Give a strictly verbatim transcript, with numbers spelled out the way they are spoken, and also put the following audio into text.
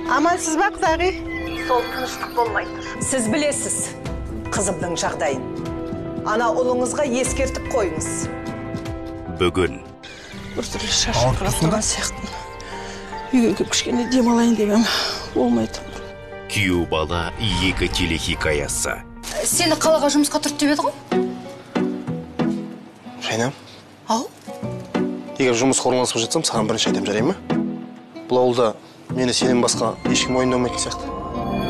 Амансыз ба, құдағи? Сол тыныштық болмай тұр. Сіз білесіз қызымның жағдайын. Ана ұлыңызға ескертіп қойыңыз. Бүгін. Бір түрлі шашып тұрған сияқты. Үйге келіп кішкене демалайын демем. Болмайды. Күйеу бала екі телехикаясы. Сені қалаға жұмысқа тұрды деп еді ғой? Жайнам? Ау? Егер жұмысқа орналасып жатсам, саған бірінші айтам, жарай ма? Бұл ауылда мені сенен басқа ешкім мойындамайтын сияқты.